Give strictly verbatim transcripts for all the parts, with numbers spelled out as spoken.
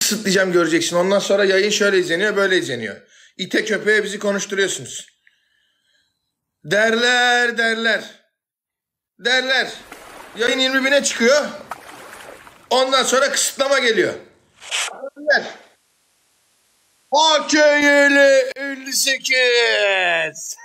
kısıtlayacağım göreceksin. Ondan sonra yayın şöyle izleniyor, böyle izleniyor. İte köpeğe bizi konuşturuyorsunuz. Derler derler. Derler. Yayın yirmi bine çıkıyor. Ondan sonra kısıtlama geliyor. Derler. A K Y L elli sekiz.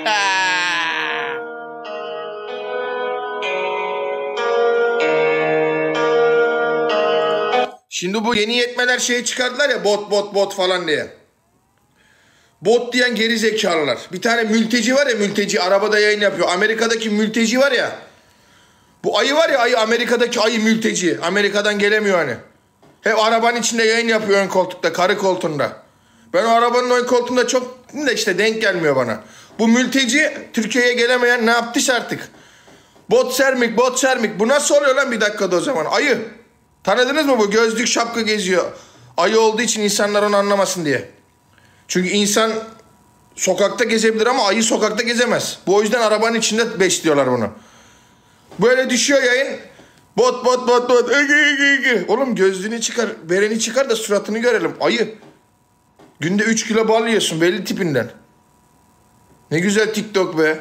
Şimdi bu yeni yetmeler şeyi çıkardılar ya, bot bot bot falan diye. Bot diyen geri zekalılar. Bir tane mülteci var ya, mülteci arabada yayın yapıyor. Amerika'daki mülteci var ya. Bu ayı var ya, ayı, Amerika'daki ayı mülteci. Amerika'dan gelemiyor hani. Hep arabanın içinde yayın yapıyor, ön koltukta, karı koltuğunda. Ben o arabanın ön koltuğunda çok da işte denk gelmiyor bana. Bu mülteci Türkiye'ye gelemeyen ne yaptıysa artık. Bot sermik, bot sermik. Bu nasıl oluyor lan bir dakikada o zaman? Ayı. Tanıdınız mı bu? Gözlük şapka geziyor. Ayı olduğu için insanlar onu anlamasın diye. Çünkü insan sokakta gezebilir ama ayı sokakta gezemez. Bu o yüzden arabanın içinde besliyorlar bunu. Böyle düşüyor yayın. Bot bot bot bot. Ege, ege, ege. Oğlum gözlüğünü çıkar. Bereni çıkar da suratını görelim. Ayı. Günde üç kilo bal yiyorsun belli tipinden. Ne güzel TikTok be.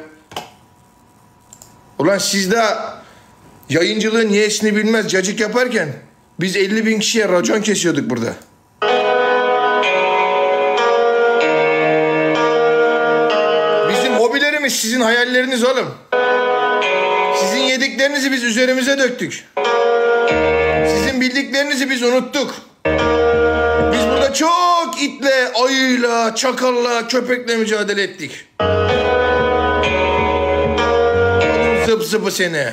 Ulan siz de yayıncılığın niyesini bilmez cacık yaparken biz elli bin kişiye racon kesiyorduk burada. Bizim hobilerimiz sizin hayalleriniz oğlum. Sizin yediklerinizi biz üzerimize döktük. Sizin bildiklerinizi biz unuttuk. Biz burada çok itle, ayıyla, çakalla, köpekle mücadele ettik. Oğlum zıp zıpı seni.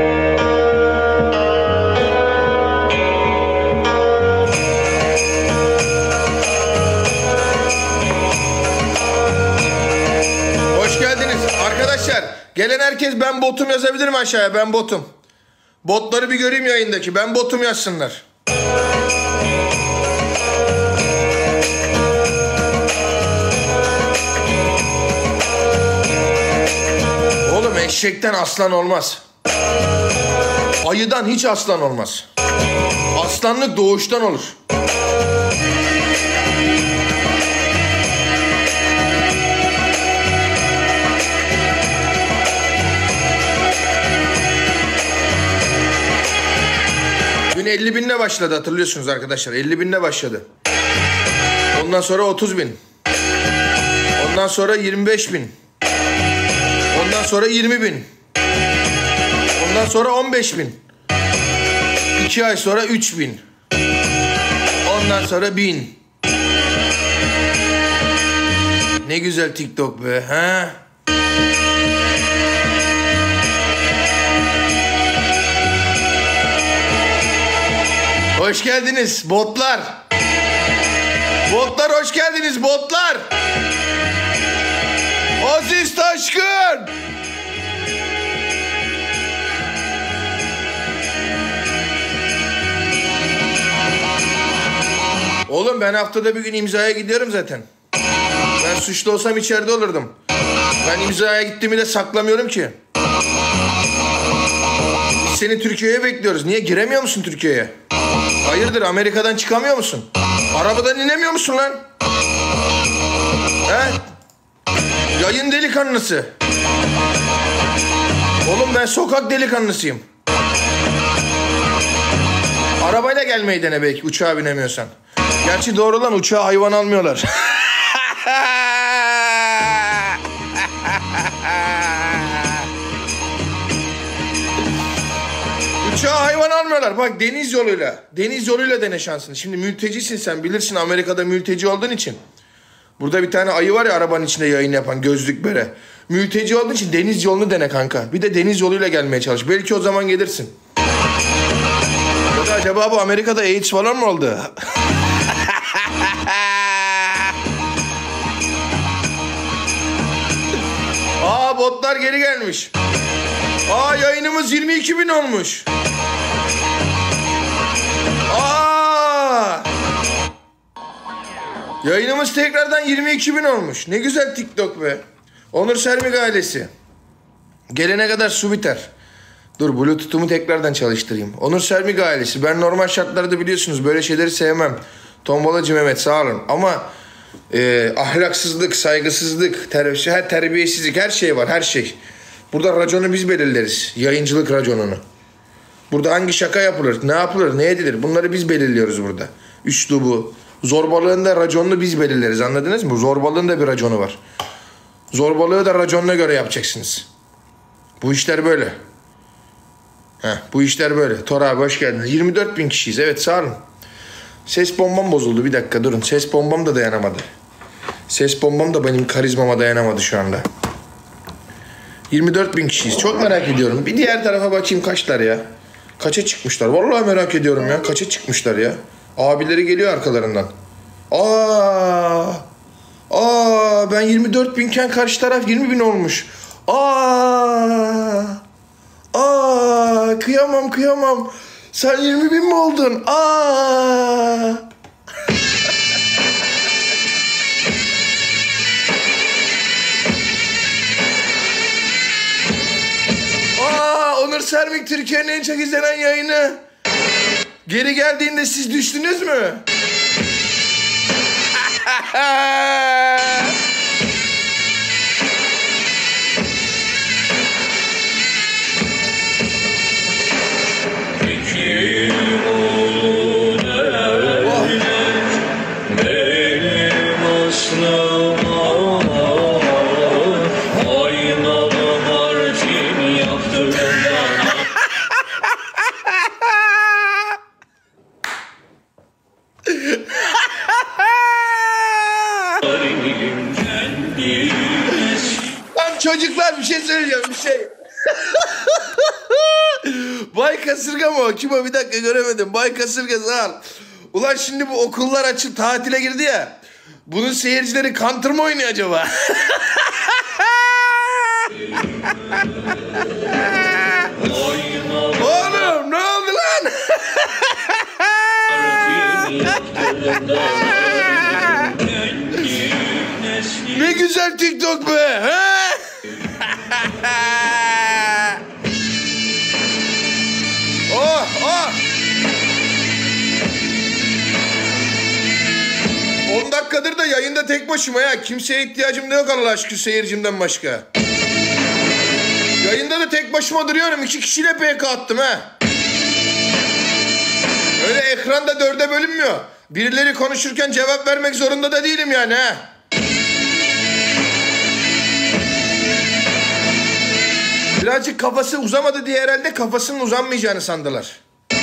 Hoş geldiniz arkadaşlar. Gelen herkes ben botum yazabilir mi aşağıya? Ben botum. Botları bir göreyim yayındaki. Ben botum yazsınlar. Oğlum eşekten aslan olmaz. Ayıdan hiç aslan olmaz. Aslanlık doğuştan olur. Dün elli binle başladı hatırlıyorsunuz arkadaşlar. elli binle başladı. Ondan sonra otuz bin. Ondan sonra yirmi beş bin. Ondan sonra yirmi bin. Ondan sonra on beş bin. iki ay sonra üç bin. Ondan sonra bin. Ne güzel TikTok be. Ha? Hoş geldiniz botlar. Botlar hoş geldiniz botlar. Aziz Taşkın. Oğlum ben haftada bir gün imzaya gidiyorum zaten. Ben suçlu olsam içeride olurdum. Ben imzaya gittiğimi de saklamıyorum ki. Biz seni Türkiye'ye bekliyoruz. Niye giremiyor musun Türkiye'ye? Hayırdır Amerika'dan çıkamıyor musun? Arabadan inemiyor musun lan? He? Yayın delikanlısı. Oğlum ben sokak delikanlısıyım. Arabayla gelmeyi dene belki uçağa binemiyorsan. Gerçi doğru lan uçağa hayvan almıyorlar. Uçağa hayvan almıyorlar. Bak deniz yoluyla. Deniz yoluyla dene şansını. Şimdi mültecisin sen bilirsin Amerika'da mülteci olduğun için. Burada bir tane ayı var ya arabanın içinde yayın yapan gözlük bere. Mülteci olduğun için deniz yolunu dene kanka. Bir de deniz yoluyla gelmeye çalış. Belki o zaman gelirsin. Ya da acaba bu Amerika'da AIDS falan mı oldu? Aa botlar geri gelmiş. Aa yayınımız yirmi iki bin olmuş. Aa! Yayınımız tekrardan yirmi iki bin olmuş. Ne güzel TikTok be. Onur Sermik ailesi. Gelene kadar su biter. Dur Bluetooth'umu tekrardan çalıştırayım. Onur Sermik ailesi. Ben normal şartlarda biliyorsunuz böyle şeyleri sevmem. Tombalacı Mehmet sağ olun. Ama e, ahlaksızlık, saygısızlık, ter her terbiyesizlik, her şey var, her şey. Burada raconu biz belirleriz. Yayıncılık raconunu. Burada hangi şaka yapılır, ne yapılır, ne edilir? Bunları biz belirliyoruz burada. Üslubu, zorbalığın da raconunu biz belirleriz. Anladınız mı? Zorbalığın da bir raconu var. Zorbalığı da raconuna göre yapacaksınız. Bu işler böyle. Heh, bu işler böyle. Tor abi hoş geldiniz. yirmi dört bin kişiyiz. Evet sağ olun. Ses bombam bozuldu. Bir dakika durun. Ses bombam da dayanamadı. Ses bombam da benim karizmama dayanamadı şu anda. yirmi dört bin kişiyiz. Çok merak ediyorum. Bir diğer tarafa bakayım kaçlar ya. Kaça çıkmışlar? Vallahi merak ediyorum ya. Kaça çıkmışlar ya? Abileri geliyor arkalarından. Aa! Aa! Ben yirmi dört binken karşı taraf yirmi bin olmuş. Aa! Aa! Kıyamam kıyamam. Sen yirmi bin mi oldun? Aa! Aa! Onur Sermik Türkiye'nin en çok izlenen yayını. Geri geldiğinde siz düştünüz mü? Lan çocuklar bir şey söyleyeceğim bir şey. Bay Kasırga mı o? Kim o? Bir dakika göremedim. Bay Kasırga sağ ol. Ulan şimdi bu okullar açıp tatile girdi ya. Bunun seyircileri Counter mı oynuyor acaba? Oğlum ne oldu lan? Ne güzel TikTok be. Ha? Oh oh. on dakikadır da yayında tek başıma ya. Kimseye ihtiyacım da yok Allah aşkına seyircimden başka. Yayında da tek başıma duruyorum. İki kişiyle P K attım ha. Öyle ekranda dörde bölünmüyor. Birileri konuşurken cevap vermek zorunda da değilim yani ha. Birazcık kafası uzamadı diye herhalde kafasının uzanmayacağını sandılar.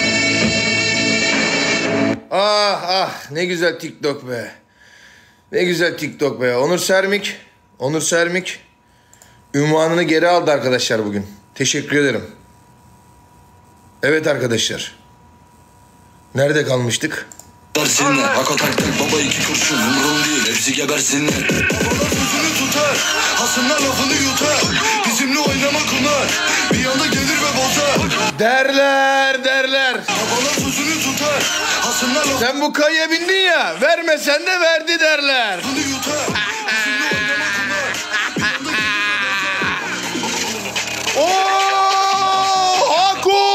Ah ah ne güzel TikTok be. Ne güzel TikTok be. Onur Sermik. Onur Sermik. Ünvanını geri aldı arkadaşlar bugün. Teşekkür ederim. Evet arkadaşlar. Nerede kalmıştık? Versinler, hak ataklar baba iki kurşun umurun değil hepsi gebersinler. Babalar sözünü tutar, hasımlar lafını yutar. Bizimle oynama kumar, bir anda gelir ve bozar. Derler derler. Babalar sözünü tutar, hasımlar lafını Sen bu kayaya bindin ya, vermesen de verdi derler. yutar. Bizimle oynama kumar, bir anda gelir ve bozar. Ooo Haku!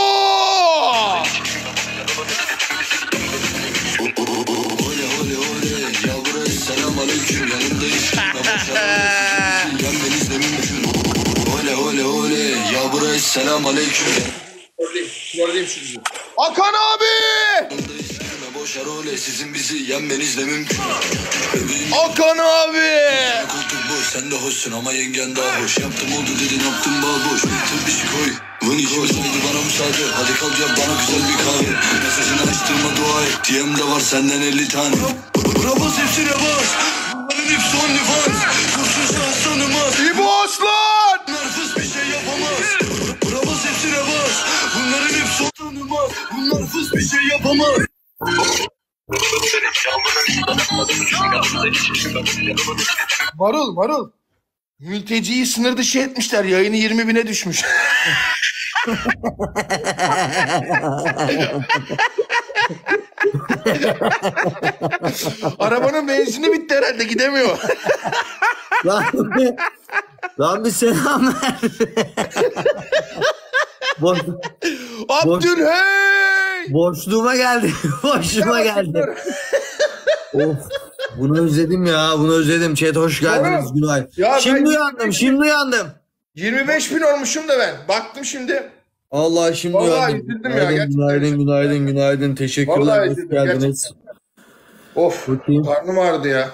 Ole ole ole, ya burası selam aleyküm yanındayız. Yenmeniz ne mümkün. Ole ole ole, ya burası selam aleyküm. Gördüm şimdi. Hakan abi! Boşar ole, sizin bizi yenmeniz ne mümkün. Hakan abi! Koltuk boş, sen de hoşsun ama yengen daha hoş. Yaptım oldu dedin, yaptım bal boş. Tüm bir şey koy. Bunu içmeseydi bana müsaade. Hadi kalk yap bana güzel bir kahve. Mesajını açtırma dua et. D M'de var senden elli tane. Rabas hepsine bas. Bunların hepsi on nifas. Kurşun şans tanımaz. İbo Aslan! Bunlar fıs bir şey yapamaz. Rabas hepsine bas. Bunların hepsi on tanımaz. Bunlar fıs bir şey yapamaz. Marul marul. Mülteciyi sınır dışı etmişler. Yayını yirmi bine düşmüş. Arabanın benzini bitti herhalde gidemiyor. Lan, lan bir selam ver. Boş, Abdülhey! boşluğuma geldi. Boşluğuma geldi. Of. Bunu özledim ya. Bunu özledim. Chat hoş geldiniz. Oğlum, Günay. ya Şimdi ben- uyandım. Şimdi uyandım. yirmi beş bin olmuşum da ben. Baktım şimdi. Allah şimdi Vallahi uyandım. üzüldüm ya, Günaydın, gerçekten günaydın, üzüldüm. günaydın, günaydın. Teşekkürler. Vallahi Hoş üzüldüm, geldiniz. Of, Bakayım. karnım ağrıdı ya.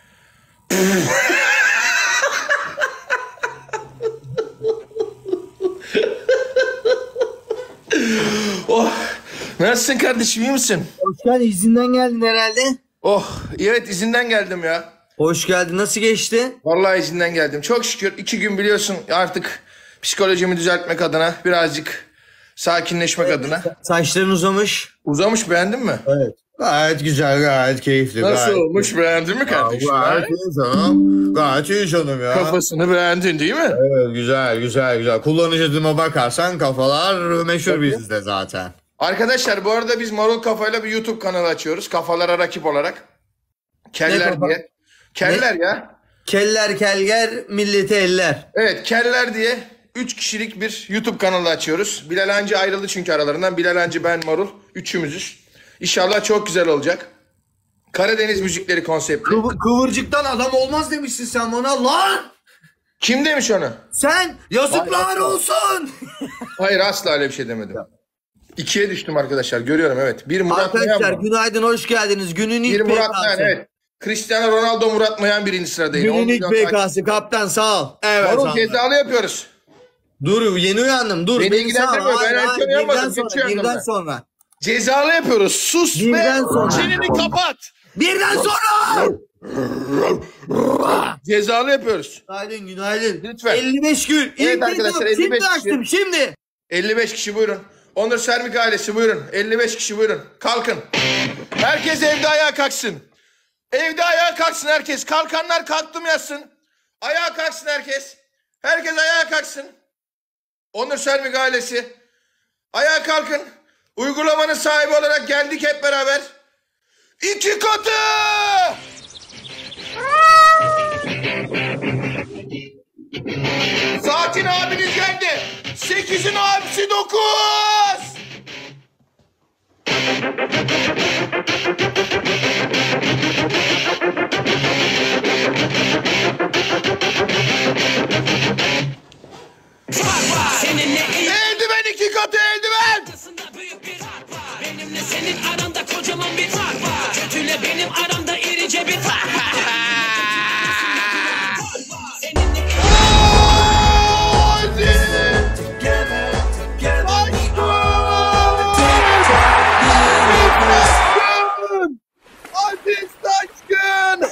Oh, nasılsın kardeşim, iyi misin? Hoş geldin. İzinden geldin herhalde. Oh, evet, izinden geldim ya. Hoş geldin. Nasıl geçti? Vallahi izinden geldim. Çok şükür iki gün biliyorsun artık psikolojimi düzeltmek adına, birazcık sakinleşmek adına. Saçların uzamış. Uzamış, beğendin mi? Evet. Gayet güzel, gayet keyifli. Nasıl gayet olmuş, beğendin mi kardeşim? Gayet ha? iyi canım. Gayet iyi canım ya. Kafasını beğendin değil mi? Evet, güzel, güzel, güzel. Kullanıcı adıma bakarsan kafalar meşhur bizde zaten. Arkadaşlar bu arada biz Marul Kafa'yla bir YouTube kanalı açıyoruz. Kafalara rakip olarak. Ne Keller kafa? diye. Keller ya. Keller kelger, milleti eller. Evet, Keller diye üç kişilik bir YouTube kanalı açıyoruz. Bilal Hancı ayrıldı çünkü aralarından. Bilal Hancı, ben, Marul. Üçümüzüz. İnşallah çok güzel olacak. Karadeniz müzikleri konseptli. Kıvı- kıvırcıktan adam olmaz demişsin sen bana lan. Kim demiş onu? Sen yazıklar olsun. Hayır, asla öyle bir şey demedim. İkiye düştüm arkadaşlar, görüyorum, evet. Bir Murat Mayan Arkadaşlar var. günaydın, hoş geldiniz. Günün Bir ilk Murat Mayan, P K'sı. evet. Cristiano Ronaldo, Murat Mayan birinci sıradayım. on Günün ilk milyon P takip- K'sı kaptan, sağ ol. Evet Marul abi. cezalı yapıyoruz. Dur, yeni uyandım, dur. Beni Beni ilgilendirmiyor, sağ ol. ben Hayır, erken hayır, uyanmadım, birden geç sonra, uyandım birden ben. sonra. Cezalı yapıyoruz. Sus be. Birden sonra. Çeneni kapat. Birden sonra. Cezalı yapıyoruz. Günaydın, günaydın. Lütfen. elli beş gün. Evet İlk arkadaşlar, video, elli beş Şimdi kişi. açtım, şimdi. elli beş kişi buyurun. Onur Sermik ailesi buyurun. elli beş kişi buyurun. Kalkın. Herkes evde ayağa kalksın. Evde ayağa kalksın herkes. Kalkanlar kalktım yazsın. Ayağa kalksın herkes. Herkes ayağa kalksın. Onur Sermik ailesi. Ayağa kalkın. Uygulamanın sahibi olarak geldik hep beraber. İki katı! Saatin abiniz geldi. Sekizin abisi dokuz. Seninle Eldiven iki katı eldiven. arasında büyük bir fark var. Benimle senin aranda kocaman bir fark var. Kötüyle benim aramda irice bir fark var. Seninle Aziz Taşkın!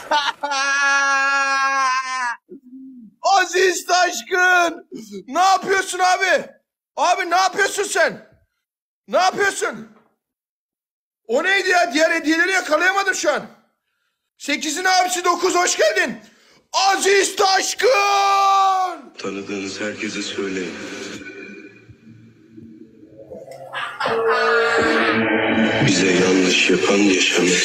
Aziz Taşkın! Ne yapıyorsun abi? Abi ne yapıyorsun sen? Ne yapıyorsun? O neydi ya? Diğer hediyeleri yakalayamadım şu an. Sekizin abisi dokuz, hoş geldin. Aziz Taşkın! Tanıdığınız herkese söyleyin. Bize yanlış yapan yaşamır.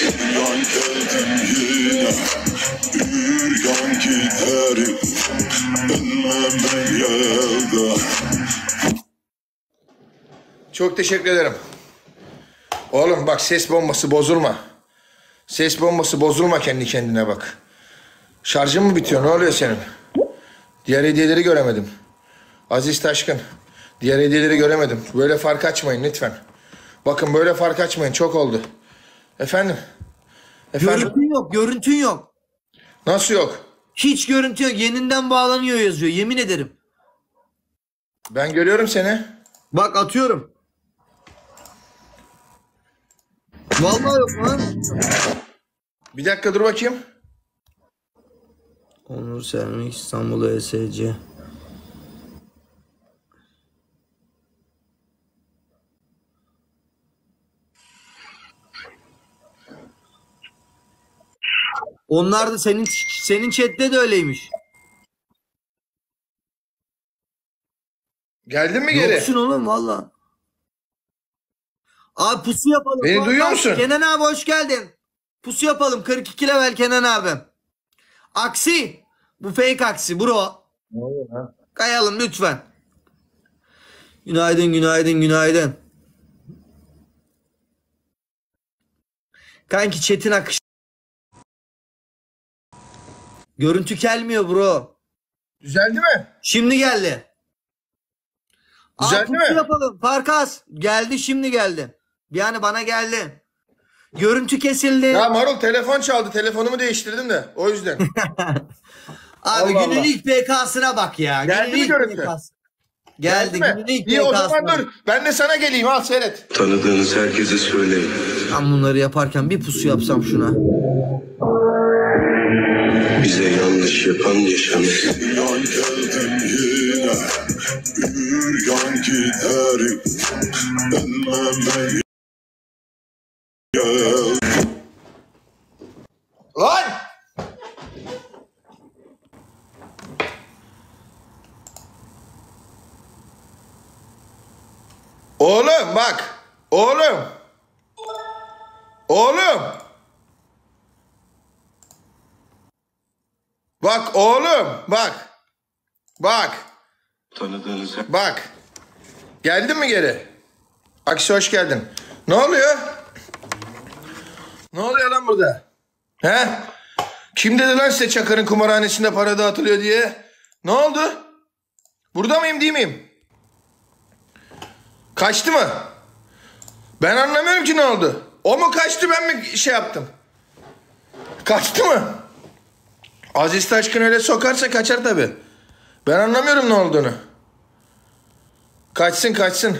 Çok teşekkür ederim. Oğlum bak, ses bombası bozulma. Ses bombası bozulma, kendi kendine bak. Şarjın mı bitiyor? Ne oluyor senin? Diğer hediyeleri göremedim. Aziz Taşkın. Diğer hediyeleri göremedim. Böyle fark açmayın lütfen. Bakın böyle fark açmayın. Çok oldu. Efendim? Efendim? Görüntün yok, görüntün yok. Nasıl yok? Hiç görüntü yok. Yeninden bağlanıyor yazıyor. Yemin ederim. Ben görüyorum seni. Bak atıyorum. Vallahi yok lan. Bir dakika dur bakayım. Onur Sermik İstanbul E S C. Onlar da senin senin chatte de öyleymiş. Geldin mi geri? Yoksun oğlum valla. Abi pusu yapalım. Beni Bak, duyuyor bak, musun? Kenan abi hoş geldin. Pusu yapalım. kırk iki level Kenan abim. Aksi. Bu fake aksi bro. Ne oluyor lan? Kayalım lütfen. Günaydın günaydın günaydın. Kanki chat'in akışı Görüntü gelmiyor bro. Düzeldi mi? Şimdi geldi. Düzeldi Aa, pusu mi? yapalım. Farkas. Geldi şimdi geldi. Yani bana geldi. Görüntü kesildi. Ya Marul telefon çaldı. Telefonumu değiştirdim de. O yüzden. Abi Allah günün Allah. ilk P K'sına bak ya. Geldi Günün mi ilk görüntü? P K'sı. Geldi. mi? Günün ilk İyi o zaman P K'sına. dur. Ben de sana geleyim al seyret. Tanıdığınız herkese söyleyin. Ben bunları yaparken bir pusu yapsam şuna. Bize yanlış yapan yaşanır. Yan geldim yine, büyür yan giderim. Dönmeme gel. Lan! Oğlum bak. Oğlum. Oğlum. Bak oğlum. Bak. Bak. Tanıdığınız Bak. Geldin mi geri? Aksi hoş geldin. Ne oluyor? Ne oluyor lan burada? He? Kim dedi lan size Çakır'ın kumarhanesinde para dağıtılıyor diye? Ne oldu? Burada mıyım değil miyim? Kaçtı mı? Ben anlamıyorum ki ne oldu. O mu kaçtı ben mi şey yaptım? Kaçtı mı? Aziz Taşkın öyle sokarsa kaçar tabii. Ben anlamıyorum ne olduğunu. Kaçsın kaçsın.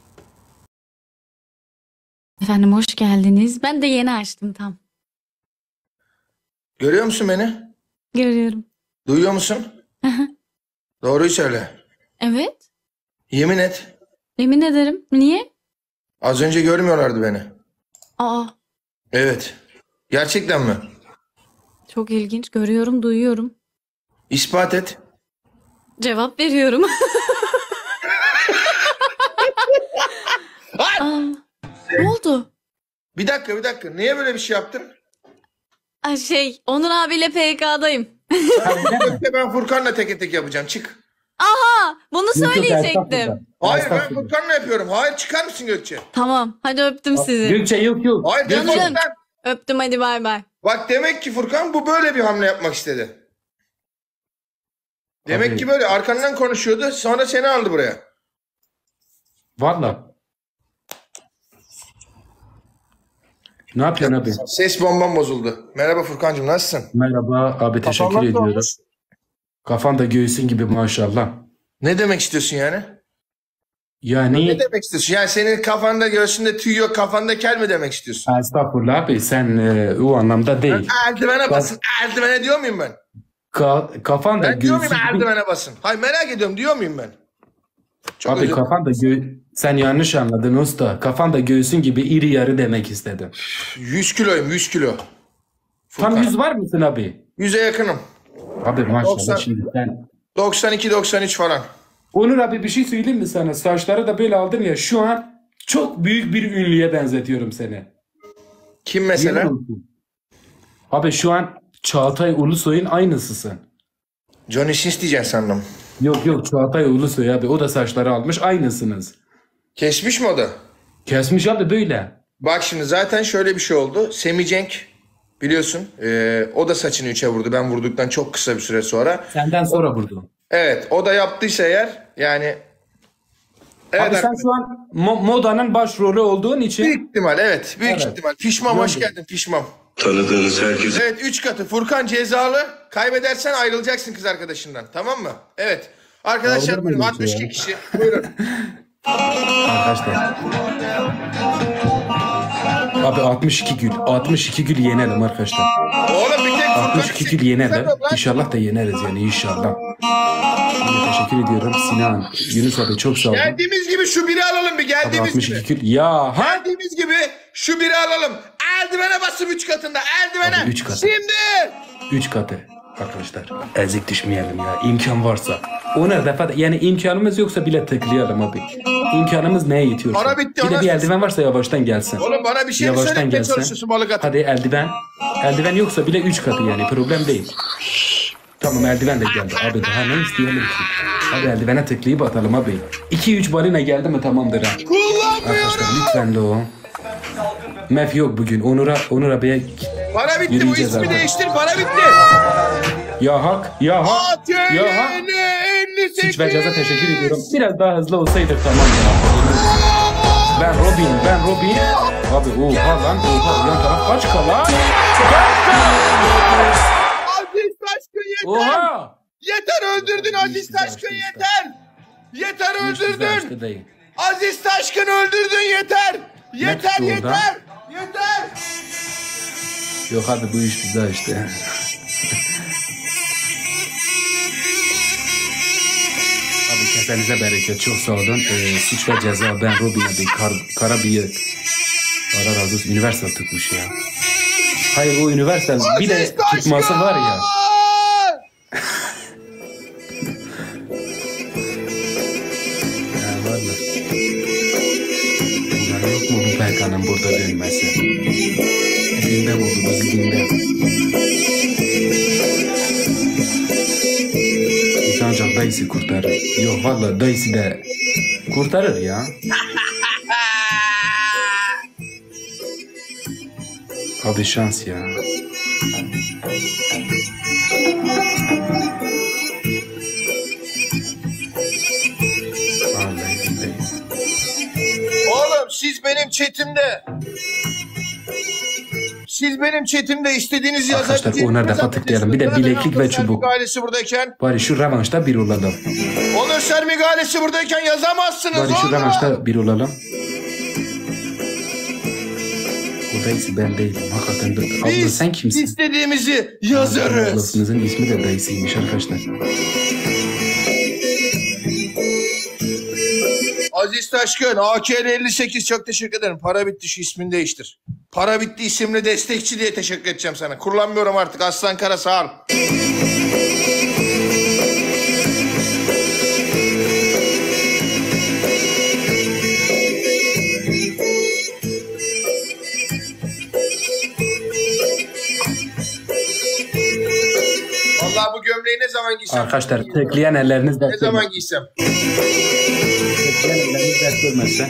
Efendim hoş geldiniz. Ben de yeni açtım tam. Görüyor musun beni? Görüyorum. Duyuyor musun? Doğruyu söyle. Evet. Yemin et. Yemin ederim. Niye? Az önce görmüyorlardı beni. Aa, Evet. Gerçekten mi? çok ilginç. Görüyorum, duyuyorum. İspat et. Cevap veriyorum. Aa, ne oldu? Bir dakika bir dakika. Niye böyle bir şey yaptın? Aa, şey, Onur abiyle P K'dayım. Gökte ben Furkan'la teke tek yapacağım. Çık. Aha, bunu söyleyecektim. Hayır ben Furkan'la yapıyorum. Hayır çıkar mısın Gökçe? Tamam, hadi öptüm sizi. Gökçe yok yok. Hayır Canım. defol lan. Öptüm, hadi bay bay. Bak demek ki Furkan bu böyle bir hamle yapmak istedi. Demek Tabii. ki böyle arkandan konuşuyordu. Sonra seni aldı buraya. Valla. Ne yapıyorsun abi? Ses bombam bozuldu. Merhaba Furkancığım nasılsın? Merhaba abi, teşekkür Kafan nasıl ediyorum. olmuş? Kafan da göğsün gibi maşallah. Ne demek istiyorsun yani? Yani Ne demek istiyorsun? Yani senin kafanda göğsünde tüy yok kafanda kel mi demek istiyorsun? estağfurullah abi, sen e, o anlamda değil. Eldivene basın. Eldivene diyor muyum ben? Ka kafan da Ben diyor göğsün muyum gibi. eldivene basın? Hayır merak ediyorum diyor muyum ben? Çok Abi özür kafan da gö sen yanlış anladın usta. Kafan da göğsün gibi iri yarı demek istedim. yüz kiloyum yüz kilo. Tam yüz var mısın abi? yüze yakınım. Abi maşallah doksan. şimdi sen. doksan iki doksan üç falan. Onur abi bir şey söyleyeyim mi sana? Saçları da böyle aldın ya, şu an çok büyük bir ünlüye benzetiyorum seni. Kim mesela? Yemin olsun. Abi şu an Çağatay Ulusoy'un aynısısın. Johnny Sins diyeceksin sandım. Yok yok, Çağatay Ulusoy abi, o da saçları almış, aynısınız. Kesmiş mi o da? Kesmiş abi böyle. Bak şimdi zaten şöyle bir şey oldu. Semih Cenk biliyorsun eee, o da saçını üçe vurdu. Ben vurduktan çok kısa bir süre sonra. Senden sonra vurdu. Evet o da yaptıysa eğer yani. Evet Abi sen arkadaşlar, şu an mo- modanın başrolü olduğun için büyük ihtimal evet büyük Evet. ihtimal. Pişmam hoş Gördüm. geldin pişmam. Tanıdığınız herkese Evet üç katı. Furkan cezalı. Kaybedersen ayrılacaksın kız arkadaşından. Tamam mı? Evet. Arkadaşlar Kaldırma buyurun bizi altmış iki ya. kişi. Buyurun. arkadaşlar. Abi altmış iki gül. altmış iki gül yenelim arkadaşlar. Oğlum bir tek Furkan. altmış iki gül yenelim. İnşallah da yeneriz yani, inşallah. Yine teşekkür ediyorum Sinan. Yunus abi çok sağ olun. Geldiğimiz gibi şu biri alalım bir Abi geldiğimiz altmış gibi. iki gül. Ya ha. Geldiğimiz gibi şu biri alalım. Eldivene basıp üç katında. Eldivene. Abi üç katı. Şimdi. Üç katı. Arkadaşlar ezik düşmeyelim ya, imkan varsa. Ona defa yani imkanımız yoksa bile tıklayalım abi. İmkanımız neye yetiyor? Para bitti, Bir de ona- bir eldiven varsa yavaştan gelsin. Oğlum bana bir şey mi Yavaştan söylemeye gelsin. çalışıyorsun balık atı? Hadi eldiven. Eldiven yoksa bile üç katı yani, problem değil. Tamam eldiven de geldi abi, daha ne isteyelim ki? Hadi eldivene tıklayıp atalım abi. iki üç balina geldi mi tamamdır ha. Arkadaşlar lütfen de o. Mef yok bugün. Onur'a Onur abiye Para bitti bu Yürüyeceğiz ismi abi. değiştir para bitti. Ya hak, ya hak, ya hak. A T N elli sekiz. Suç ve ceza teşekkür ediyorum. Biraz daha hızlı olsaydık tamam ya. Ben Robin, ben Robin. Abi oha lan, oha. Yan taraf kaç kala? Aziz Taşkın yeter. Oha. Yeter öldürdün Aziz Yüz Taşkın açtı usta. yeter. Yeter Hiç güzel öldürdün. işte değil. Aziz Taşkın öldürdün yeter. Yeter çıktı yeter. oradan? Yeter. Yok abi bu iş güzel işte. Abi kesenize bereket, çok sağ olun. Ee, suç ve ceza, ben Robin abi, kar, kara bıyık. Allah razı olsun, üniversite tutmuş ya. Hayır o üniversite bir de Aziz Taşkın! tutması var ya. Ya valla. Bunlar yok mu bu Berkan'ın burada dönmesi? Elinden olduğumuz günden. Biz ancak dayısı kurtarır. Yok valla dayısı da kurtarır ya. Abi şans ya. Vallahi billahi. Oğlum siz benim chatimde. Siz benim chatimde istediğiniz Arkadaşlar, yazabilirsiniz. onar defa tıklayalım. Bir de bileklik ve çubuk. Ailesi buradayken. Bari şu revanşta bir olalım. Onur Sermik ailesi buradayken yazamazsınız Bari şu oğlum. revanşta bir olalım. O dayısı ben değilim. Hakikaten de. Abla Biz sen kimsin? istediğimizi yazarız. Ablasınızın ismi de dayısıymış arkadaşlar. Aziz Taşkın A K R elli sekiz çok teşekkür ederim. Para bitti şu ismini değiştir. Para bitti isimli destekçi diye teşekkür edeceğim sana. Kullanmıyorum artık Aslan Kara sağ ol. Vallahi bu gömleği ne zaman giysem? Arkadaşlar tıklayan elleriniz Ne dert zaman görmesin. giysem? Tıklayan elleriniz dert görmesin.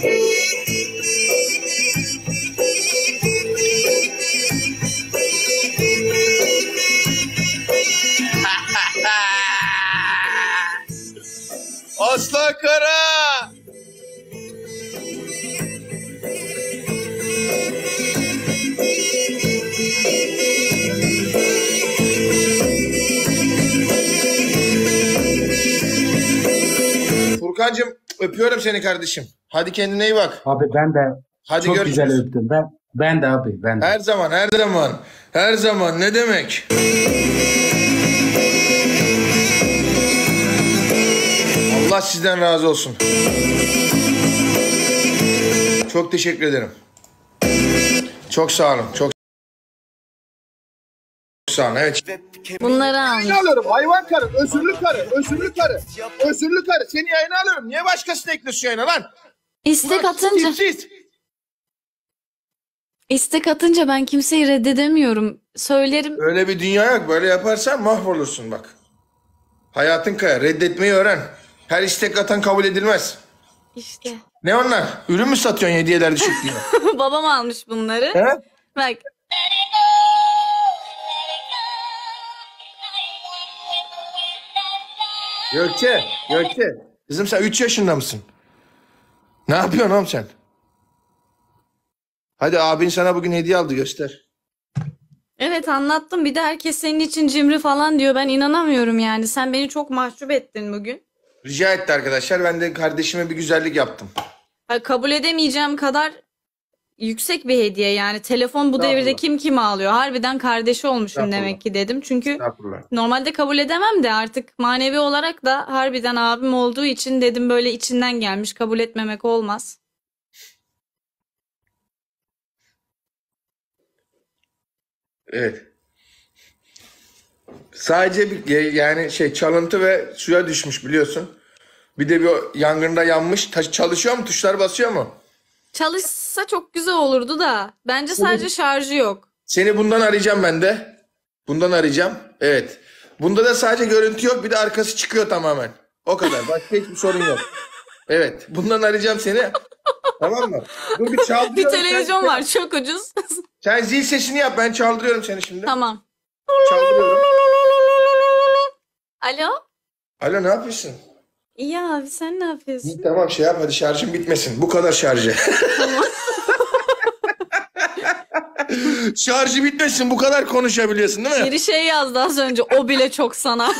Aslan Kara! Furkancığım öpüyorum seni kardeşim. Hadi kendine iyi bak. Abi ben de Hadi çok görüşürüz. güzel öptüm. Ben ben de abi ben de. Her zaman, her zaman. Her zaman ne demek? Allah sizden razı olsun. Çok teşekkür ederim. Çok sağ olun. Çok sağ olun. Evet. Bunları almış. Yayına alıyorum. Hayvan karı, özürlü karı, özürlü karı. Özürlü karı. Seni yayına alıyorum. Niye başkasını ekliyorsun yayına lan? İstek Ulan atınca, tipsiz. istek atınca ben kimseyi reddedemiyorum. Söylerim. Öyle bir dünya yok. Böyle yaparsan mahvolursun bak. Hayatın kaya. Reddetmeyi öğren. Her istek atan kabul edilmez. İşte. Ne onlar? Ürün mü satıyorsun hediyeler düşük diye? Babam almış bunları. He? Bak. Gökçe, Gökçe. Kızım sen üç yaşında mısın? Ne yapıyorsun oğlum sen? Hadi abin sana bugün hediye aldı göster. Evet anlattım. Bir de herkes senin için cimri falan diyor. Ben inanamıyorum yani. Sen beni çok mahcup ettin bugün. Rica etti arkadaşlar. Ben de kardeşime bir güzellik yaptım. Ha, kabul edemeyeceğim kadar yüksek bir hediye yani. Telefon bu devirde Estağfurullah. kim kimi alıyor? Harbiden kardeşi olmuşum Estağfurullah. demek ki dedim. Çünkü Estağfurullah. normalde kabul edemem de artık manevi olarak da harbiden abim olduğu için dedim böyle içinden gelmiş. Kabul etmemek olmaz. Evet. Sadece bir yani şey çalıntı ve suya düşmüş biliyorsun. Bir de bir o yangında yanmış. Ta- çalışıyor mu? Tuşlar basıyor mu? Çalışsa çok güzel olurdu da. Bence sadece şarjı yok. Seni bundan arayacağım ben de. Bundan arayacağım. Evet. Bunda da sadece görüntü yok. Bir de arkası çıkıyor tamamen. O kadar. Başka hiçbir sorun yok. Evet. Bundan arayacağım seni. Tamam mı? Dur bir çaldırıyorum. Bir televizyon sen, var çok ucuz. Sen zil sesini yap. Ben çaldırıyorum seni şimdi. Tamam. Çaldırıyorum. Alo? Alo, ne yapıyorsun? İyi abi, sen ne yapıyorsun? İyi, tamam, şey yap hadi, şarjın bitmesin. Bu kadar şarjı. Tamam. Şarjı bitmesin, bu kadar konuşabiliyorsun değil mi? Biri şey yazdı az önce, o bile çok sana.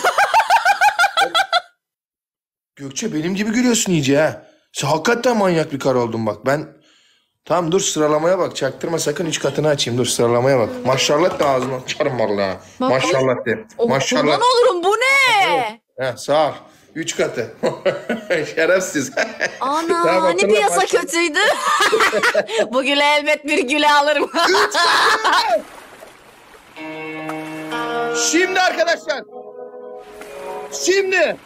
Gökçe, benim gibi gülüyorsun iyice ha. Sen hakikaten manyak bir kar oldun bak. Ben tamam, dur sıralamaya bak. Çaktırma sakın, üç katını açayım. Dur sıralamaya bak. Maşallah da ağzıma çarım vallahi. Bak, Maşallah de. O, Maşallah. kurban olurum, bu ne? He, sağ ol. Üç katı. Şerefsiz. Ana, Tamam, hani hatırla, piyasa maşallah. kötüydü? Bu güle elbet bir güle alırım. Şimdi arkadaşlar. Şimdi.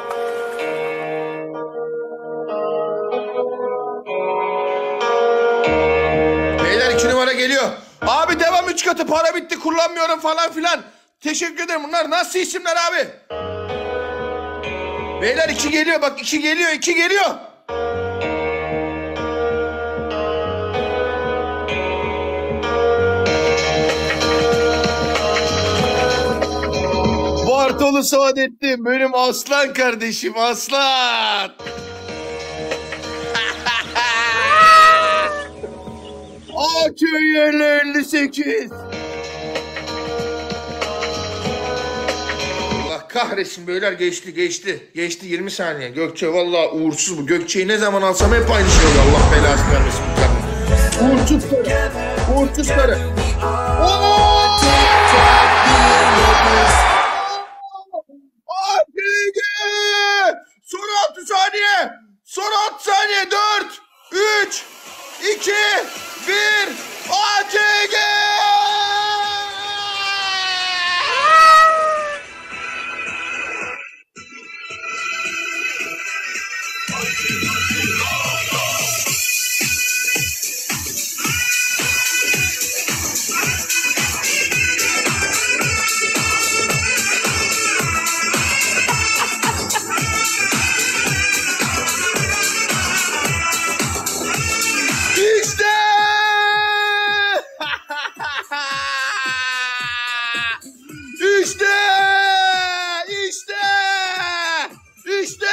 Beyler, iki numara geliyor. Abi devam, üç katı, para bitti, kullanmıyorum falan filan. Teşekkür ederim. Bunlar nasıl isimler abi? Beyler, iki geliyor, bak iki geliyor, iki geliyor. Bartolu Saadettin, benim aslan kardeşim, aslan. A K elli sekiz. Allah kahretsin beyler, geçti geçti. Geçti yirmi saniye. Gökçe vallahi uğursuz bu. Gökçe'yi ne zaman alsam hep aynı şey oluyor. Allah belasını vermesin bu kadın. Uğursuz karı. Uğursuz karı. Oo! A K G! Son altı saniye. Son altı saniye. dört, üç, iki, bir. A K G! İşte! İşte! İşte! İşte!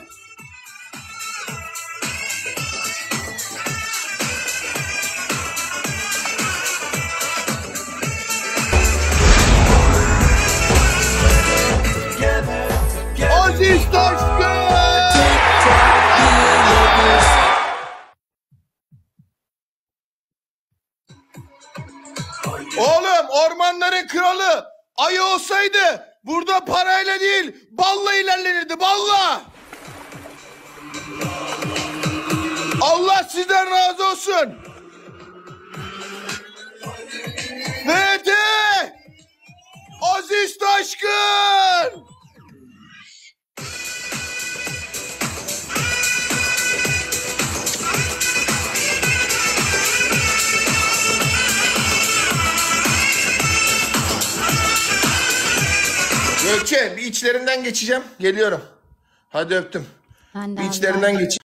Aziz Taşkın! Oğlum, ormanların kralı ayı olsaydı burada parayla değil balla ilerlenirdi, balla. Allah sizden razı olsun. V T Aziz Taşkın. Gökçe, bir içlerinden geçeceğim. Geliyorum. Hadi öptüm. Ben de Bir abi, içlerinden ben de. geç.